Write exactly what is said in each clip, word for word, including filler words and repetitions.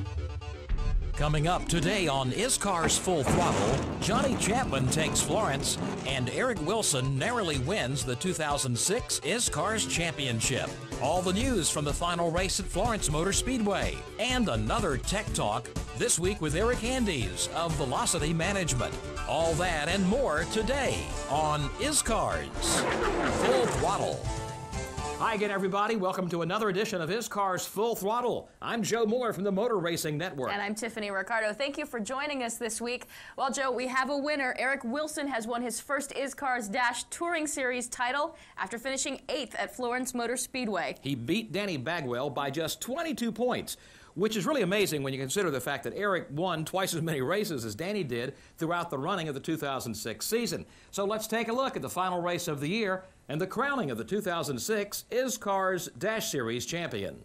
Coming up today on ISCARS Full Throttle, Johnny Chapman takes Florence, and Eric Wilson narrowly wins the two thousand six ISCARS Championship. All the news from the final race at Florence Motor Speedway, and another Tech Talk this week with Eric Handes of Velocity Management. All that and more today on ISCARS Full Throttle. Hi again, everybody. Welcome to another edition of ISCARS Full Throttle. I'm Joe Moore from the Motor Racing Network. And I'm Tiffany. Ricardo, thank you for joining us this week. Well, Joe, we have a winner. Eric Wilson has won his first ISCARS Dash Touring Series title after finishing eighth at Florence Motor Speedway. He beat Danny Bagwell by just twenty-two points, which is really amazing when you consider the fact that Eric won twice as many races as Danny did throughout the running of the two thousand six season. So let's take a look at the final race of the year and the crowning of the two thousand six ISCARS Dash Series champion.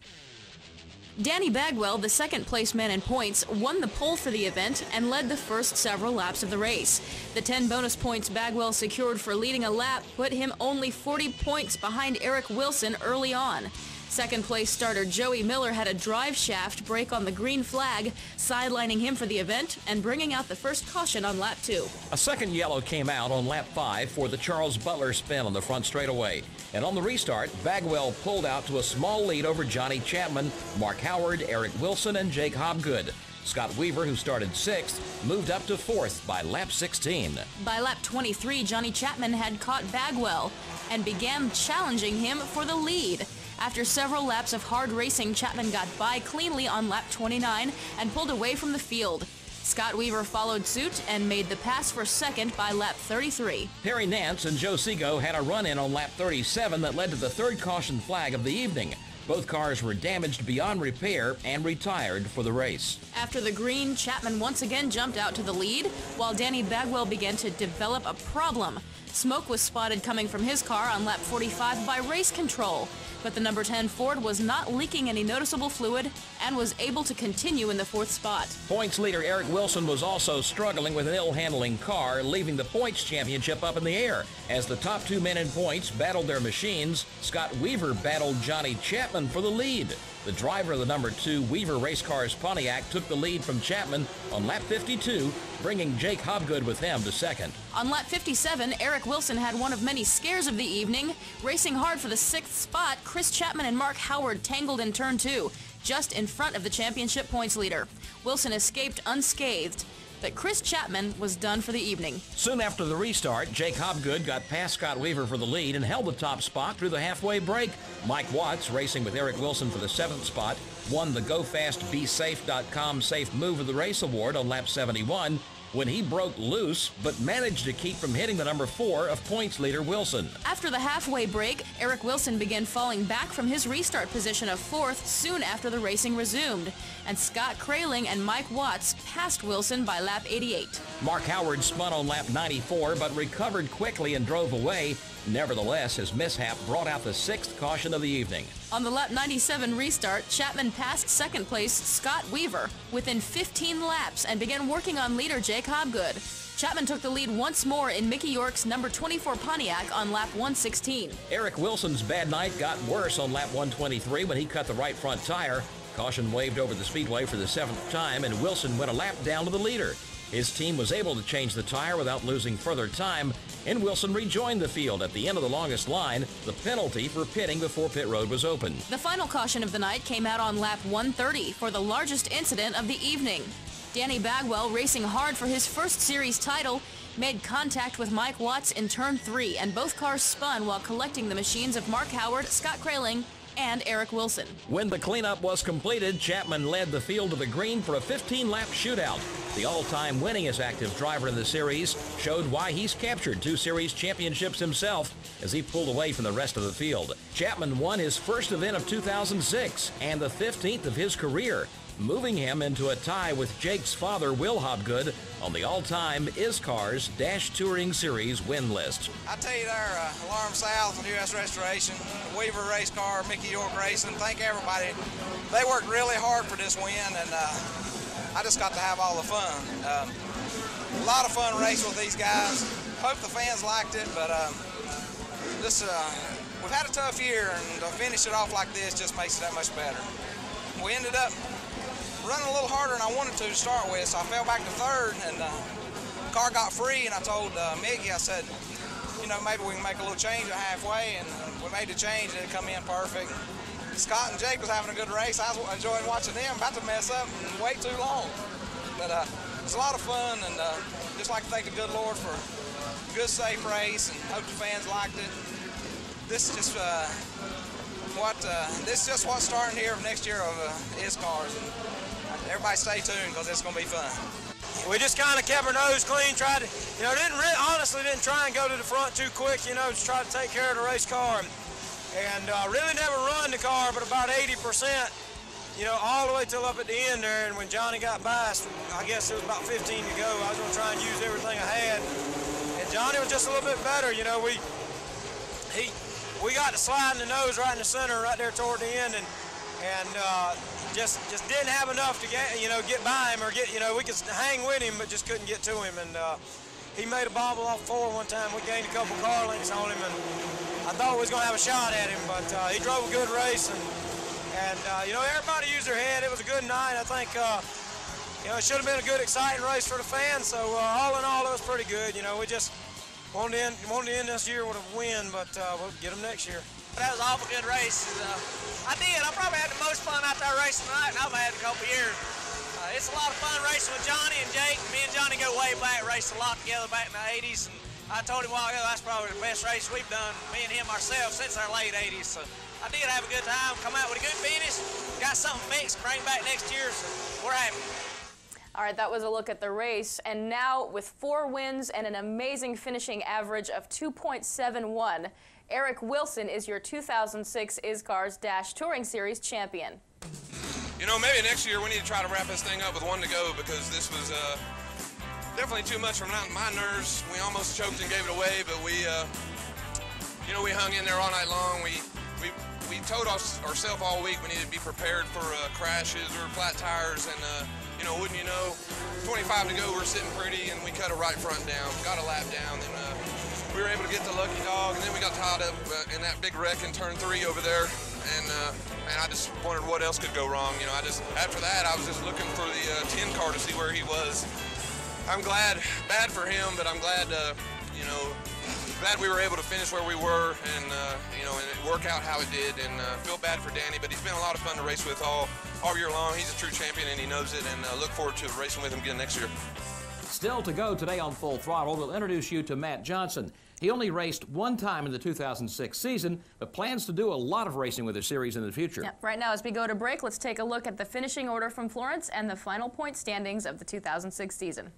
Danny Bagwell, the second place man in points, won the pole for the event and led the first several laps of the race. The ten bonus points Bagwell secured for leading a lap put him only forty points behind Eric Wilson early on. Second place starter Joey Miller had a drive shaft break on the green flag, sidelining him for the event and bringing out the first caution on lap two. A second yellow came out on lap five for the Charles Butler spin on the front straightaway. And on the restart, Bagwell pulled out to a small lead over Johnny Chapman, Mark Howard, Eric Wilson, and Jake Hobgood. Scott Weaver, who started sixth, moved up to fourth by lap sixteen. By lap twenty-three, Johnny Chapman had caught Bagwell and began challenging him for the lead. After several laps of hard racing, Chapman got by cleanly on lap twenty-nine and pulled away from the field. Scott Weaver followed suit and made the pass for second by lap thirty-three. Perry Nance and Joe Seago had a run-in on lap thirty-seven that led to the third caution flag of the evening. Both cars were damaged beyond repair and retired for the race. After the green, Chapman once again jumped out to the lead, while Danny Bagwell began to develop a problem. Smoke was spotted coming from his car on lap forty-five by race control, but the number ten Ford was not leaking any noticeable fluid and was able to continue in the fourth spot. Points leader Eric Wilson was also struggling with an ill-handling car, leaving the points championship up in the air. As the top two men in points battled their machines, Scott Weaver battled Johnny Chapman for the lead. The driver of the number two Weaver Race Cars Pontiac took the lead from Chapman on lap fifty-two, bringing Jake Hobgood with him to second. On lap fifty-seven, Eric Wilson had one of many scares of the evening. Racing hard for the sixth spot, Chris Chapman and Mark Howard tangled in turn two, just in front of the championship points leader. Wilson escaped unscathed, but Chris Chapman was done for the evening. Soon after the restart, Jake Hobgood got past Scott Weaver for the lead and held the top spot through the halfway break. Mike Watts, racing with Eric Wilson for the seventh spot, won the Go Fast Be Safe dot com Safe Move of the Race Award on lap seventy-one when he broke loose but managed to keep from hitting the number four of points leader Wilson. After the halfway break, Eric Wilson began falling back from his restart position of fourth soon after the racing resumed, and Scott Kraling and Mike Watts passed Wilson by lap eighty-eight. Mark Howard spun on lap ninety-four but recovered quickly and drove away. Nevertheless, his mishap brought out the sixth caution of the evening. On the lap ninety-seven restart, Chapman passed second place Scott Weaver within fifteen laps and began working on leader Jake Hobgood. Chapman took the lead once more in Mickey York's number twenty-four Pontiac on lap one sixteen. Eric Wilson's bad night got worse on lap one twenty-three when he cut the right front tire. Caution waved over the speedway for the seventh time, and Wilson went a lap down to the leader. His team was able to change the tire without losing further time, and Wilson rejoined the field at the end of the longest line, the penalty for pitting before pit road was open. The final caution of the night came out on lap one thirty for the largest incident of the evening. Danny Bagwell, racing hard for his first series title, made contact with Mike Watts in turn three, and both cars spun while collecting the machines of Mark Howard, Scott Kraling, and Eric Wilson. When the cleanup was completed, Chapman led the field to the green for a fifteen lap shootout. The all-time winningest active driver in the series showed why he's captured two series championships himself as he pulled away from the rest of the field. Chapman won his first event of two thousand six and the fifteenth of his career, moving him into a tie with Jake's father, Will Hobgood, on the all-time ISCARS Dash Touring Series win list. I tell you there, uh, Alarm South and U S Restoration, Weaver Race Car, Mickey York Racing, thank everybody. They worked really hard for this win, and uh, I just got to have all the fun. Um, a lot of fun racing with these guys. Hope the fans liked it, but um, this, uh, we've had a tough year, and to finish it off like this just makes it that much better. We ended up running a little harder than I wanted to to start with, so I fell back to third, and uh, the car got free, and I told uh, Mickey, I said, you know, maybe we can make a little change at halfway, and uh, we made the change, and it come in perfect. Scott and Jake was having a good race. I was enjoying watching them, about to mess up and wait too long. But uh, it was a lot of fun, and uh, just like to thank the good Lord for a good, safe race, and hope the fans liked it. This is just uh, what uh, this is just what's starting here next year of uh, ISCARS, and everybody stay tuned because it's going to be fun. We just kind of kept our nose clean, tried to, you know, didn't really, honestly didn't try and go to the front too quick, you know, just try to take care of the race car, and, and uh, really never run the car, but about eighty percent, you know, all the way till up at the end there. And when Johnny got by us, I guess it was about fifteen to go, I was going to try and use everything I had, and Johnny was just a little bit better, you know. We he we got the slide in the nose right in the center, right there toward the end, and and uh, just just didn't have enough to get, you know, get by him, or get, you know, we could hang with him, but just couldn't get to him. And uh, he made a bobble off four one time. We gained a couple car lengths on him, and I thought we was gonna have a shot at him, but uh, he drove a good race, and and uh, you know, everybody used their head. It was a good night. I think uh, you know, it should have been a good, exciting race for the fans. So uh, all in all, it was pretty good. You know, we just wanted to end, wanted to end this year with a win, but uh, we'll get them next year. That was an awful good race. Uh, I did. I probably had the most fun out there racing tonight, and I've had a couple years. Uh, it's a lot of fun racing with Johnny and Jake. Me and Johnny go way back, raced a lot together back in the eighties. And I told him a while ago that's probably the best race we've done, me and him ourselves, since our late eighties. So I did have a good time, come out with a good finish, got something fixed, bring back next year, so we're happy. All right, that was a look at the race, and now with four wins and an amazing finishing average of two point seven one, Eric Wilson is your two thousand six ISCARS Dash Touring Series champion. You know, maybe next year we need to try to wrap this thing up with one to go, because this was uh, definitely too much for my nerves. We almost choked and gave it away, but we, uh, you know, we hung in there all night long. We we we told us, ourselves all week we needed to be prepared for uh, crashes or flat tires, and uh, you know, wouldn't you know, twenty-five to go, we're sitting pretty, and we cut a right front down, got a lap down, and uh, we were able to get the lucky dog, and then we got tied up uh, in that big wreck in turn three over there, and uh, man, I just wondered what else could go wrong. You know, I just, after that, I was just looking for the uh, ten car to see where he was. I'm glad, bad for him, but I'm glad, uh, you know, glad we were able to finish where we were, and uh, you know, and it work out how it did. And uh, feel bad for Danny, but he's been a lot of fun to race with all all year long. He's a true champion, and he knows it, and uh, look forward to racing with him again next year. Still to go today on Full Throttle, we'll introduce you to Matt Johnson. He only raced one time in the two thousand six season, but plans to do a lot of racing with the series in the future. Yep. Right now, as we go to break, let's take a look at the finishing order from Florence and the final point standings of the two thousand six season.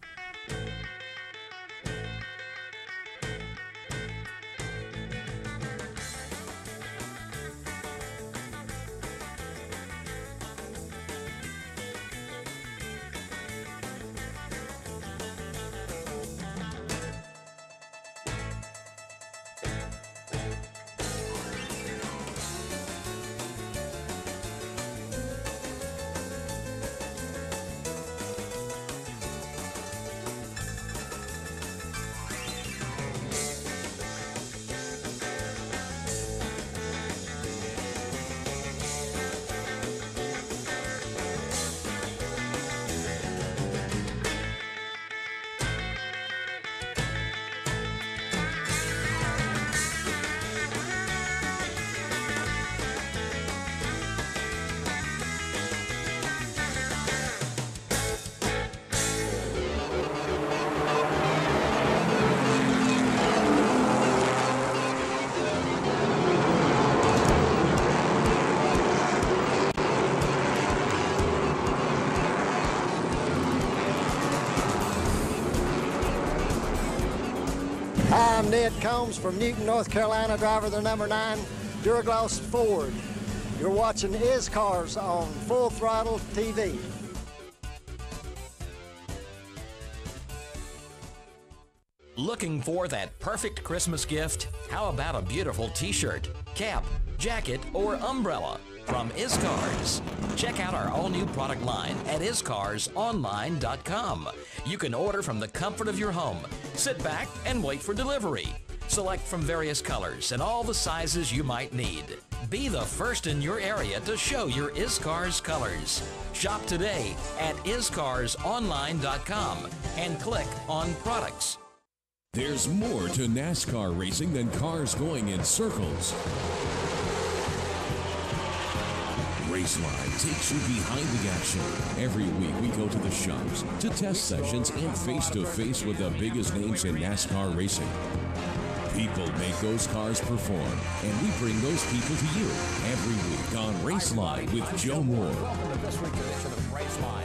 Hi, I'm Ned Combs from Newton, North Carolina, driver of the number nine Duragloss Ford. You're watching ISCARS on Full Throttle T V. Looking for that perfect Christmas gift? How about a beautiful t-shirt, cap, jacket, or umbrella from ISCARS? Check out our all-new product line at I S C A R S online dot com. You can order from the comfort of your home. Sit back and wait for delivery. Select from various colors and all the sizes you might need. Be the first in your area to show your ISCARS colors. Shop today at is cars online dot com and click on products. There's more to NASCAR racing than cars going in circles. Raceline takes you behind the action. Every week we go to the shops, to test sessions, and face-to-face with the biggest names in NASCAR racing. People make those cars perform, and we bring those people to you every week on Raceline with Joe Moore. Welcome to this week's edition of Raceline.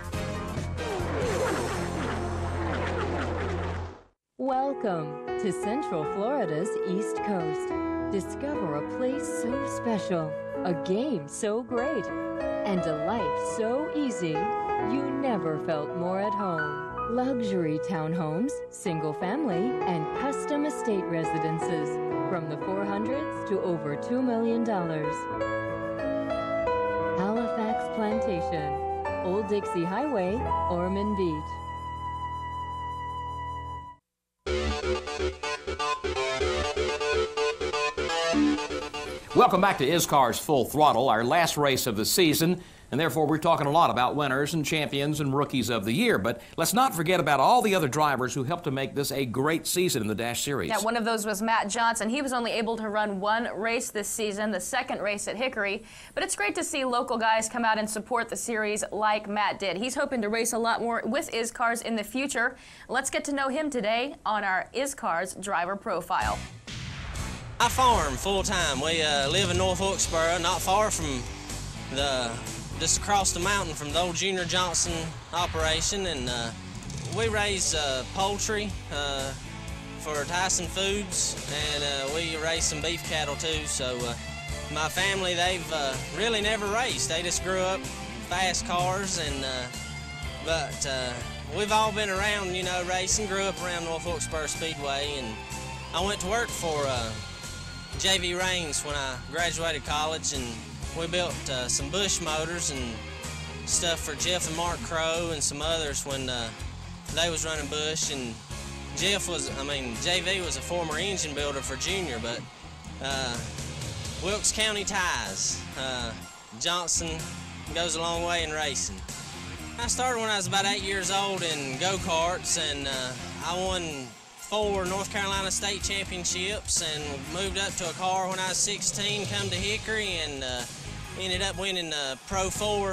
Welcome to Central Florida's East Coast. Discover a place so special, a game so great, and a life so easy, you never felt more at home. Luxury townhomes, single family, and custom estate residences from the four hundreds to over two million dollars. Halifax Plantation, Old Dixie Highway, Ormond Beach. Welcome back to ISCARS Full Throttle, our last race of the season, and therefore we're talking a lot about winners and champions and rookies of the year. But let's not forget about all the other drivers who helped to make this a great season in the Dash Series. Yeah, one of those was Matt Johnson. He was only able to run one race this season, the second race at Hickory. But it's great to see local guys come out and support the series like Matt did. He's hoping to race a lot more with ISCARS in the future. Let's get to know him today on our ISCARS driver profile. I farm full-time. We uh, live in North Wilkesboro, not far from the, just across the mountain from the old Junior Johnson operation, and uh, we raise uh, poultry uh, for Tyson Foods, and uh, we raise some beef cattle too. So uh, my family, they've uh, really never raced. They just grew up fast cars, and uh, but uh, we've all been around, you know, racing. Grew up around North Wilkesboro Speedway, and I went to work for uh, J V Rains when I graduated college, and we built uh, some Bush motors and stuff for Jeff and Mark Crow and some others when uh, they was running Bush. And Jeff was, I mean, J V was a former engine builder for Junior, but uh, Wilkes County ties. Uh, Johnson goes a long way in racing. I started when I was about eight years old in go-karts, and uh, I won four North Carolina state championships and moved up to a car when I was sixteen, come to Hickory, and uh, ended up winning the Pro four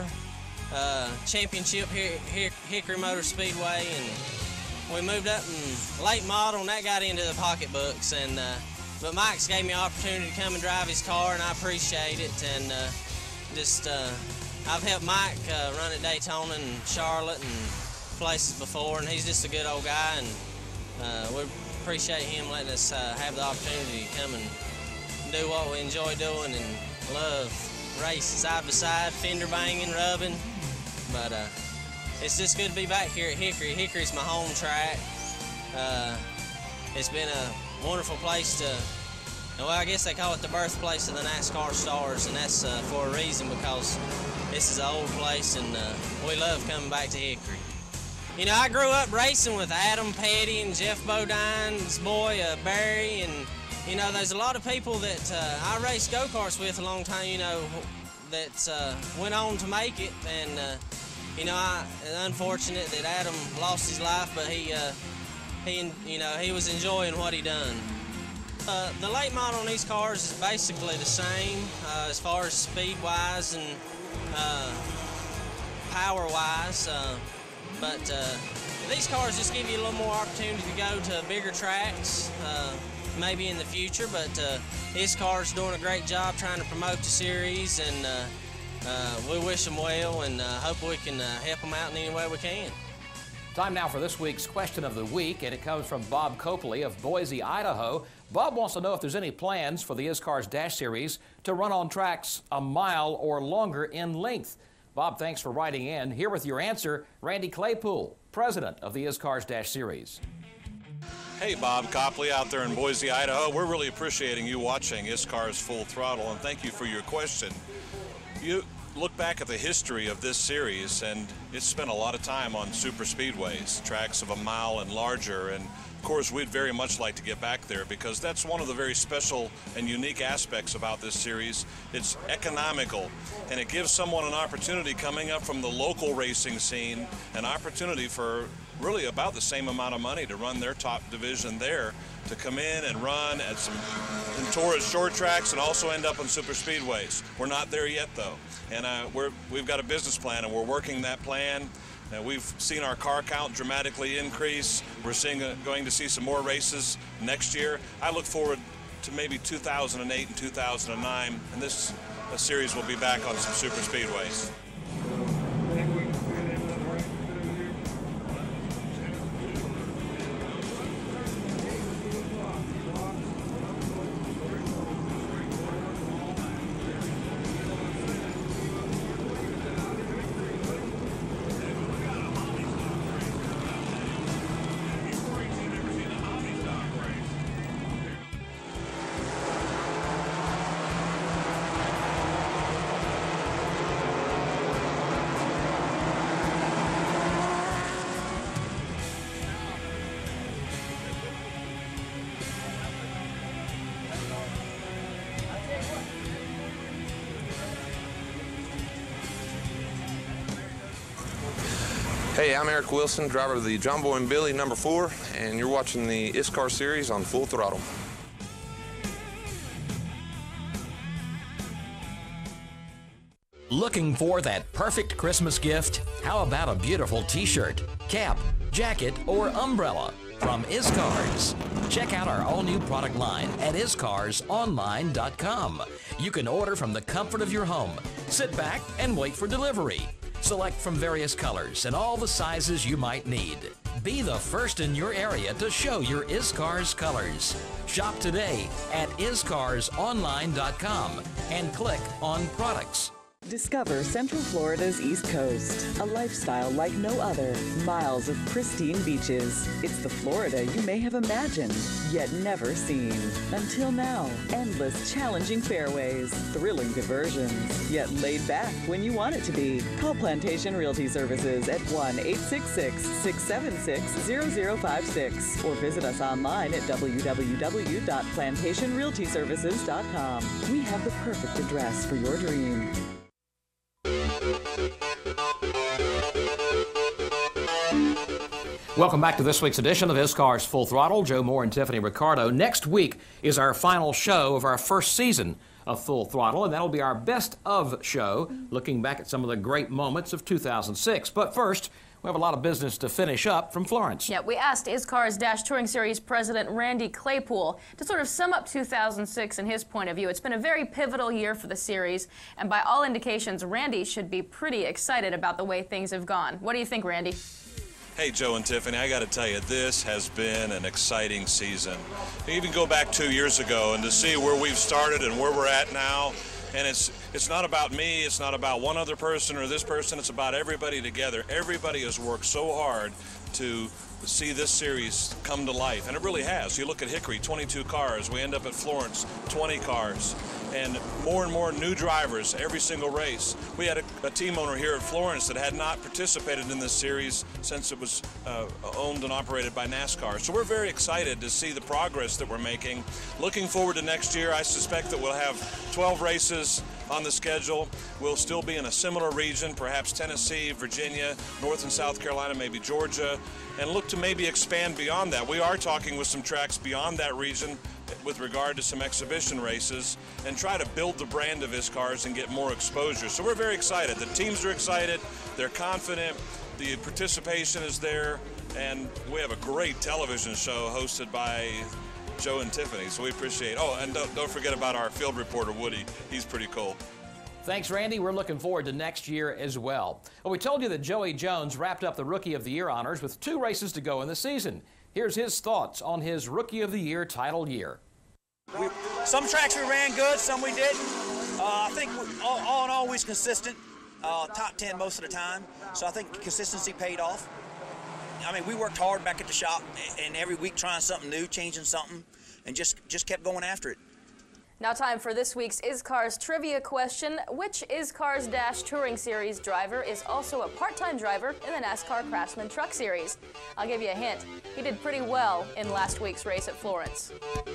uh, championship here at Hickory Motor Speedway, and we moved up in late model, and that got into the pocketbooks. And uh, but Mike's gave me an opportunity to come and drive his car, and I appreciate it. And uh, just uh, I've helped Mike uh, run at Daytona and Charlotte and places before, and he's just a good old guy. And Uh, we appreciate him letting us uh, have the opportunity to come and do what we enjoy doing and love race side by side, fender banging, rubbing. But uh, it's just good to be back here at Hickory. Hickory's my home track. Uh, it's been a wonderful place to, well, I guess they call it the birthplace of the NASCAR stars, and that's uh, for a reason, because this is an old place, and uh, we love coming back to Hickory. You know, I grew up racing with Adam Petty and Jeff Bodine's boy, uh, Barry, and, you know, there's a lot of people that uh, I raced go-karts with a long time, you know, that uh, went on to make it, and, uh, you know, I, unfortunate that Adam lost his life, but he, uh, he, you know, he was enjoying what he done. Uh, the late model on these cars is basically the same uh, as far as speed-wise and uh, power-wise. Uh, But uh, these cars just give you a little more opportunity to go to bigger tracks, uh, maybe in the future. But uh, ISCAR's doing a great job trying to promote the series, and uh, uh, we wish them well, and uh, hope we can uh, help them out in any way we can. Time now for this week's question of the week, and it comes from Bob Copley of Boise, Idaho. Bob wants to know if there's any plans for the ISCARS Dash Series to run on tracks a mile or longer in length. Bob, thanks for writing in. Here with your answer, Randy Claypool, president of the ISCARS Dash Series. Hey, Bob Copley out there in Boise, Idaho. We're really appreciating you watching ISCARS Full Throttle, and thank you for your question. You look back at the history of this series, and it's spent a lot of time on super speedways, tracks of a mile and larger, and of course, we'd very much like to get back there because that's one of the very special and unique aspects about this series. It's economical, and it gives someone an opportunity coming up from the local racing scene, an opportunity for really about the same amount of money to run their top division there, to come in and run at some in tourist short tracks and also end up on super speedways. We're not there yet, though, and uh, we're, we've got a business plan, and we're working that plan. And we've seen our car count dramatically increase. We're seeing uh, going to see some more races next year. I look forward to maybe two thousand eight and two thousand nine, and this uh, series will be back on some super speedways. Hey, I'm Eric Wilson, driver of the John Boy and Billy number four, and you're watching the ISCARS series on Full Throttle. Looking for that perfect Christmas gift? How about a beautiful t-shirt, cap, jacket, or umbrella from ISCARS? Check out our all-new product line at I S cars online dot com. You can order from the comfort of your home. Sit back and wait for delivery. Select from various colors and all the sizes you might need. Be the first in your area to show your ISCARS colors. Shop today at I S cars online dot com and click on products. Discover Central Florida's East Coast, a lifestyle like no other. Miles of pristine beaches. It's the Florida you may have imagined, yet never seen. Until now, endless challenging fairways, thrilling diversions, yet laid back when you want it to be. Call Plantation Realty Services at one eight six six, six seven six, zero zero five six or visit us online at w w w dot plantation realty services dot com. We have the perfect address for your dream. Welcome back to this week's edition of ISCARS Full Throttle. Joe Moore and Tiffany Ricardo. Next week is our final show of our first season of Full Throttle, and that'll be our best of show, looking back at some of the great moments of two thousand six. But first, we have a lot of business to finish up from Florence. Yeah, we asked ISCARS Dash Touring Series President Randy Claypool to sort of sum up two thousand six in his point of view. It's been a very pivotal year for the series, and by all indications, Randy should be pretty excited about the way things have gone. What do you think, Randy? Hey, Joe and Tiffany, I got to tell you, this has been an exciting season. You even go back two years ago and to see where we've started and where we're at now, and it's it's not about me, it's not about one other person or this person, it's about everybody together. Everybody has worked so hard to see this series come to life, and it really has. You look at Hickory, twenty-two cars. We end up at Florence, twenty cars. And more and more new drivers every single race. We had a, a team owner here at Florence that had not participated in this series since it was uh, owned and operated by NASCAR. So we're very excited to see the progress that we're making. Looking forward to next year, I suspect that we'll have twelve races on the schedule. We'll still be in a similar region, perhaps Tennessee, Virginia, North and South Carolina, maybe Georgia, and look to maybe expand beyond that. We are talking with some tracks beyond that region with regard to some exhibition races and try to build the brand of ISCARS and get more exposure. So we're very excited. The teams are excited, they're confident, the participation is there, and we have a great television show hosted by Joe and Tiffany, so we appreciate. Oh, and don't, don't forget about our field reporter, Woody. He's pretty cool. Thanks, Randy. We're looking forward to next year as well. Well, we told you that Joey Jones wrapped up the Rookie of the Year honors with two races to go in the season. Here's his thoughts on his Rookie of the Year title year. We, some tracks we ran good, some we didn't. Uh, I think we, all, all in all, we was consistent, uh, top ten most of the time. So I think consistency paid off. I mean, we worked hard back at the shop, and every week trying something new, changing something, and just just kept going after it. Now time for this week's ISCARS trivia question. Which ISCARS Dash Touring Series driver is also a part-time driver in the NASCAR Craftsman Truck Series? I'll give you a hint. He did pretty well in last week's race at Florence.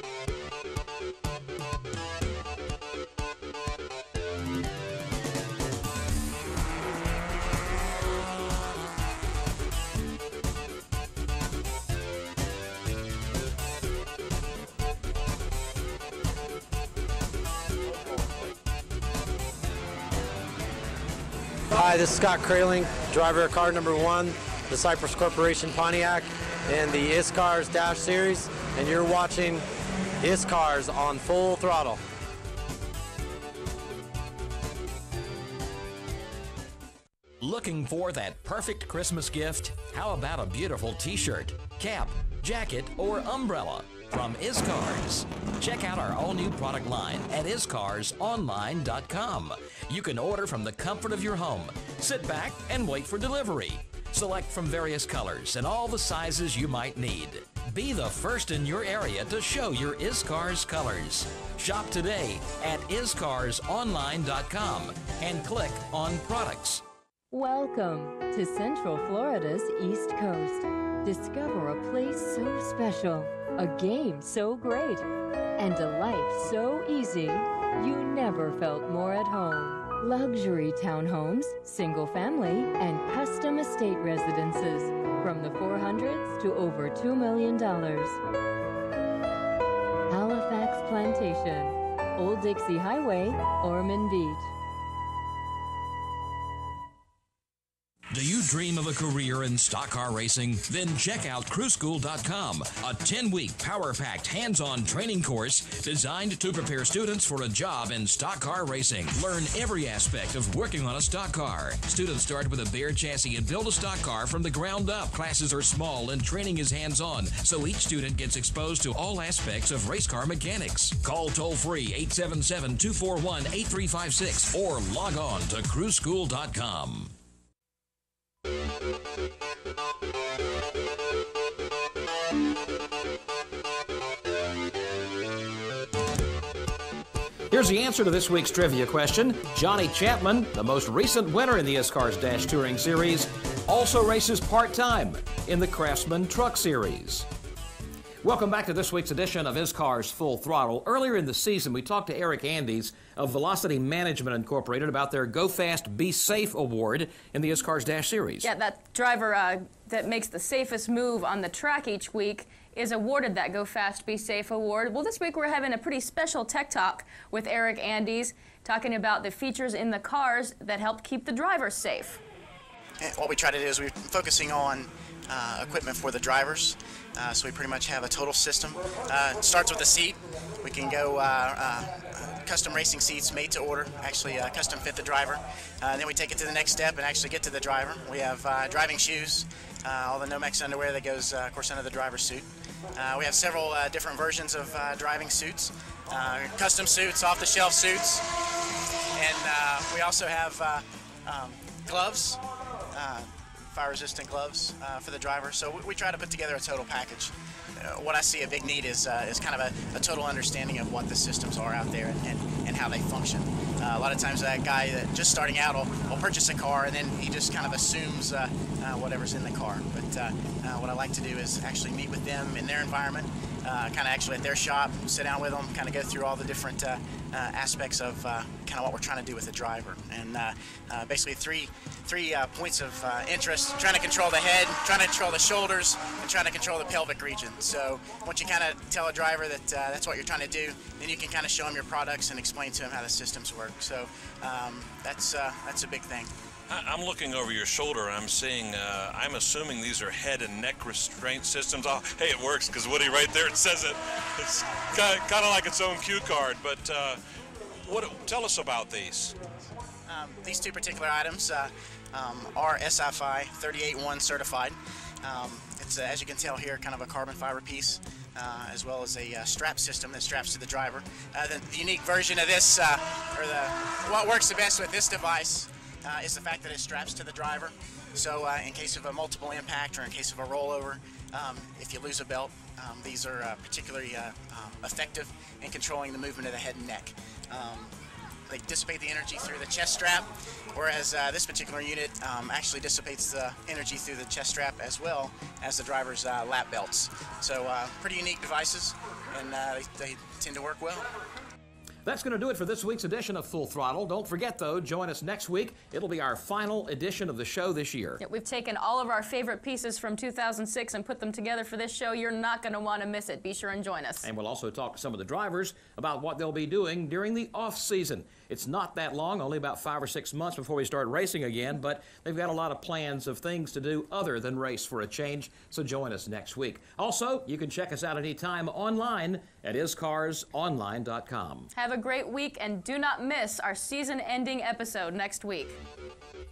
Hi, this is Scott Kraling, driver of car number one, the Cypress Corporation Pontiac in the ISCARS Dash Series, and you're watching ISCARS on Full Throttle. Looking for that perfect Christmas gift? How about a beautiful t-shirt, cap, jacket, or umbrella from ISCARS? Check out our all-new product line at I S cars online dot com. You can order from the comfort of your home. Sit back and wait for delivery. Select from various colors and all the sizes you might need. Be the first in your area to show your ISCARS colors. Shop today at I S cars online dot com and click on products. Welcome to Central Florida's East Coast. Discover a place so special, a game so great, and a life so easy you never felt more at home. Luxury townhomes, single family, and custom estate residences from the four hundreds to over two million dollars. Halifax Plantation, Old Dixie Highway, Ormond Beach. Do you dream of a career in stock car racing? Then check out crew school dot com, a ten-week power-packed hands-on training course designed to prepare students for a job in stock car racing. Learn every aspect of working on a stock car. Students start with a bare chassis and build a stock car from the ground up. Classes are small and training is hands-on, so each student gets exposed to all aspects of race car mechanics. Call toll-free eight seven seven, two four one, eight three five six or log on to crew school dot com. Here's the answer to this week's trivia question. Johnny Chapman, the most recent winner in the ISCARS Dash Touring Series, also races part-time in the Craftsman Truck Series. Welcome back to this week's edition of ISCARS Full Throttle. Earlier in the season, we talked to Eric Andes of Velocity Management Incorporated about their Go Fast, Be Safe award in the ISCARS Dash Series. Yeah, that driver uh, that makes the safest move on the track each week is awarded that Go Fast, Be Safe award. Well, this week we're having a pretty special tech talk with Eric Andes, talking about the features in the cars that help keep the drivers safe. And what we try to do is we're focusing on uh, equipment for the drivers. Uh, so we pretty much have a total system. Uh, it starts with the seat. We can go uh, uh, custom racing seats made to order, actually uh, custom fit the driver. Uh, and then we take it to the next step and actually get to the driver. We have uh, driving shoes, uh, all the Nomex underwear that goes, uh, of course, under the driver's suit. Uh, we have several uh, different versions of uh, driving suits, uh, custom suits, off-the-shelf suits, and uh, we also have uh, um, gloves. Uh, fire-resistant gloves uh, for the driver. So we, we try to put together a total package. Uh, what I see a big need is uh, is kind of a, a total understanding of what the systems are out there and, and, and how they function. Uh, a lot of times that guy that just starting out will, will purchase a car and then he just kind of assumes uh, uh, whatever's in the car. But uh, uh, what I like to do is actually meet with them in their environment, uh, kind of actually at their shop, sit down with them, kind of go through all the different uh, uh, aspects of uh, kind of what we're trying to do with the driver. And uh, uh, basically three three uh, points of uh, interest: trying to control the head, trying to control the shoulders, and trying to control the pelvic region. So once you kind of tell a driver that uh, that's what you're trying to do, then you can kind of show them your products and explain to them how the systems work. So um, that's uh, that's a big thing. I'm looking over your shoulder and I'm seeing, uh, I'm assuming these are head and neck restraint systems. Oh, hey, it works because Woody right there, it says it. It's kind of, kind of like its own cue card, but uh, what? Tell us about these. Um, these two particular items uh, um, are S I F I thirty-eight one certified. Um, it's, uh, as you can tell here, kind of a carbon fiber piece, uh, as well as a uh, strap system that straps to the driver. Uh, the, the unique version of this, uh, or the what works the best with this device, Uh, is the fact that it straps to the driver. So uh, in case of a multiple impact or in case of a rollover, Um, if you lose a belt, um, these are uh, particularly uh, um, effective in controlling the movement of the head and neck. Um, they dissipate the energy through the chest strap, whereas uh, this particular unit um, actually dissipates the energy through the chest strap as well as the driver's uh, lap belts. So uh, pretty unique devices, and uh, they, they tend to work well. That's going to do it for this week's edition of Full Throttle. Don't forget, though, join us next week. It'll be our final edition of the show this year. Yeah, we've taken all of our favorite pieces from two thousand six and put them together for this show. You're not going to want to miss it. Be sure and join us. And we'll also talk to some of the drivers about what they'll be doing during the off-season. It's not that long, only about five or six months before we start racing again, but they've got a lot of plans of things to do other than race for a change, so join us next week. Also, you can check us out anytime online at I S cars online dot com. Have a great week, and do not miss our season-ending episode next week.